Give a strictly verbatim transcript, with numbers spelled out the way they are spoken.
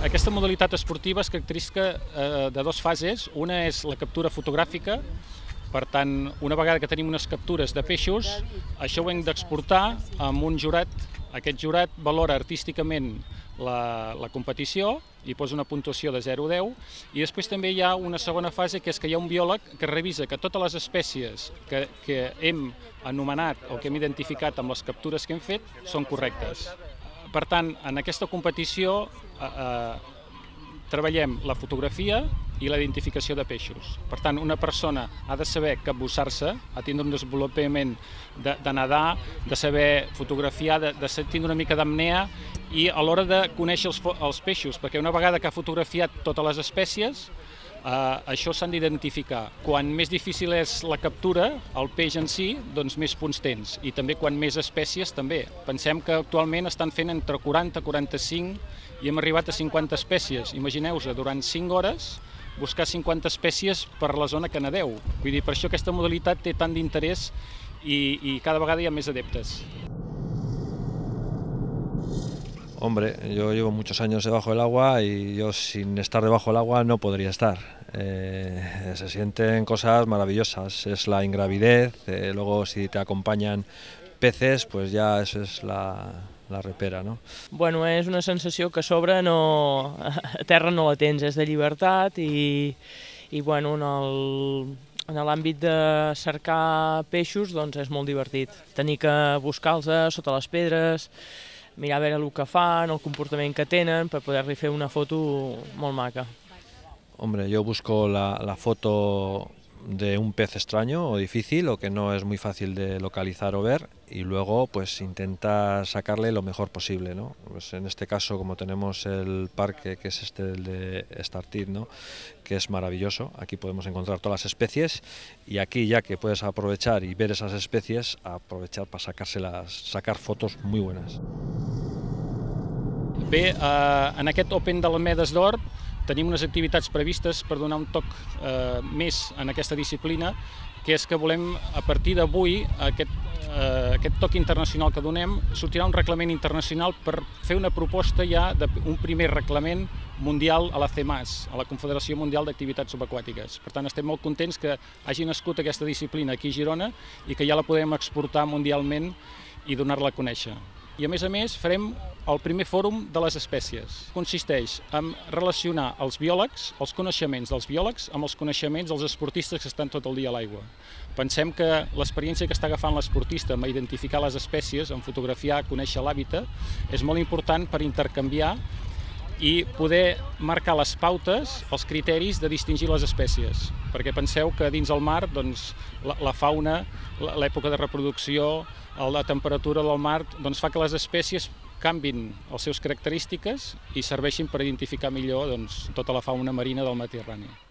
Aquesta modalitat esportiva es caracteritza de dues fases. Una és la captura fotogràfica. Per tant, una vegada que tenim unes captures de peixos, això ho hem d'exportar amb un jurat. Aquest jurat valora artísticament la, la competició i posa una puntuació de zero a deu, i després també hi ha una segona fase, que és que hi ha un biòleg que revisa que totes les espècies que, que hem anomenat o que hem identificat amb les captures que hem fet són correctes. Per tant, en aquesta competició eh, eh, treballem la fotografia i la identificació de peixos. Per tant, una persona ha de saber capbussar-se, ha de tindre un desenvolupament de, de nedar, de saber fotografiar, de, de tindre una mica d'apnea, i a l'hora de conèixer els, els peixos, perquè una vegada que ha fotografiat totes les espècies, eh, això s'han d'identificar. Quan més difícil és la captura, el peix en si, doncs més punts tens, i també quan més espècies també. Pensem que actualment estan fent entre quaranta i quaranta-cinc i hem arribat a cinquanta espècies. Imagineu-vos, durant cinc hores buscar cinquanta espècies per la zona que nedeu. Vull dir, per això aquesta modalitat té tant d'interès i, i cada vegada hi ha més adeptes. Hombre, yo llevo muchos años debajo del agua y yo sin estar debajo del agua no podría estar. Eh, se sienten cosas maravillosas, es la ingravidez, eh, luego si te acompañan peces, pues ya eso es la, la repera, no? Bueno, és una sensació que a sobre no, a terra no la tens, és de llibertat i, i bueno, en el, en l'àmbit de cercar peixos doncs és molt divertit. Tenir que buscar-los sota les pedres, mirar a veure el que fan, el comportament que tenen, per poder-li fer una foto molt maca. Hombre, yo busco la, la foto de un pez extraño o difícil o que no es muy fácil de localizar o ver, y luego pues intenta sacarle lo mejor posible, ¿no? Pues en este caso, como tenemos el parque que es este el de Estartit, ¿no?, que es maravilloso, aquí podemos encontrar todas las especies, y aquí, ya que puedes aprovechar y ver esas especies, aprovechar para sacárselas, sacar fotos muy buenas. Bé, eh, en aquest Open d'Almedes d'Or tenim unes activitats previstes per donar un toc eh, més en aquesta disciplina, que és que volem, a partir d'avui, aquest, eh, aquest toc internacional que donem, sortirà un reglament internacional per fer una proposta ja d'un primer reglament mundial a la CEMAS, a la Confederació Mundial d'Activitats Subaquàtiques. Per tant, estem molt contents que hagi nascut aquesta disciplina aquí a Girona i que ja la podem exportar mundialment i donar-la a conèixer. I a més a més farem el primer fòrum de les espècies. Consisteix en relacionar els biòlegs, els coneixements dels biòlegs, amb els coneixements dels esportistes que estan tot el dia a l'aigua. Pensem que l'experiència que està agafant l'esportista en identificar les espècies, en fotografiar, conèixer l'hàbitat, és molt important per intercanviar i poder marcar les pautes, els criteris de distingir les espècies. Perquè penseu que dins el mar, doncs, la, la fauna, l'època de reproducció, la temperatura del mar, doncs, fa que les espècies canvin les seves característiques i serveixin per identificar millor doncs, tota la fauna marina del Mediterrani.